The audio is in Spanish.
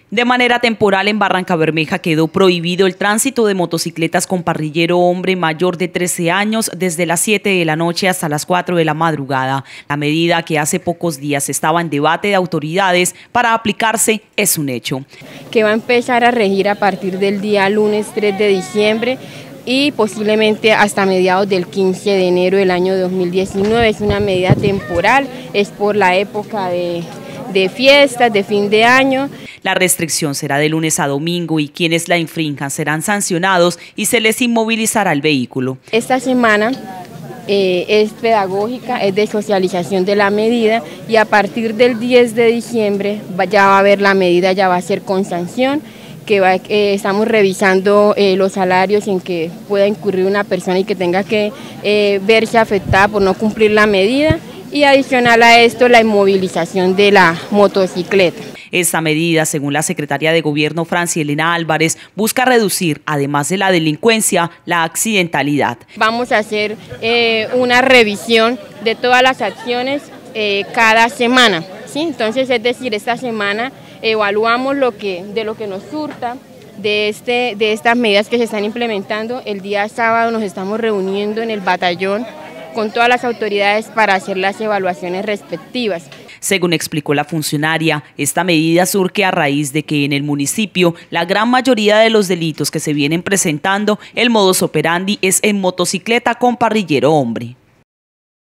De manera temporal, en Barrancabermeja quedó prohibido el tránsito de motocicletas con parrillero hombre mayor de 13 años desde las 7 de la noche hasta las 4 de la madrugada. La medida, que hace pocos días estaba en debate de autoridades para aplicarse, es un hecho. Que va a empezar a regir a partir del día lunes 3 de diciembre y posiblemente hasta mediados del 15 de enero del año 2019. Es una medida temporal, es por la época de fiestas, de fin de año. La restricción será de lunes a domingo y quienes la infrinjan serán sancionados y se les inmovilizará el vehículo. Esta semana es pedagógica, es de socialización de la medida, y a partir del 10 de diciembre ya va a haber la medida, ya va a ser con sanción, estamos revisando los salarios en que pueda incurrir una persona y que tenga que verse afectada por no cumplir la medida, y adicional a esto la inmovilización de la motocicleta. Esta medida, según la secretaria de Gobierno Francia Elena Álvarez, busca reducir, además de la delincuencia, la accidentalidad. Vamos a hacer una revisión de todas las acciones cada semana, ¿sí? Entonces, es decir, esta semana evaluamos de lo que nos surta de estas medidas que se están implementando. El día sábado nos estamos reuniendo en el batallón con todas las autoridades para hacer las evaluaciones respectivas. Según explicó la funcionaria, esta medida surge a raíz de que en el municipio la gran mayoría de los delitos que se vienen presentando, el modus operandi es en motocicleta con parrillero hombre.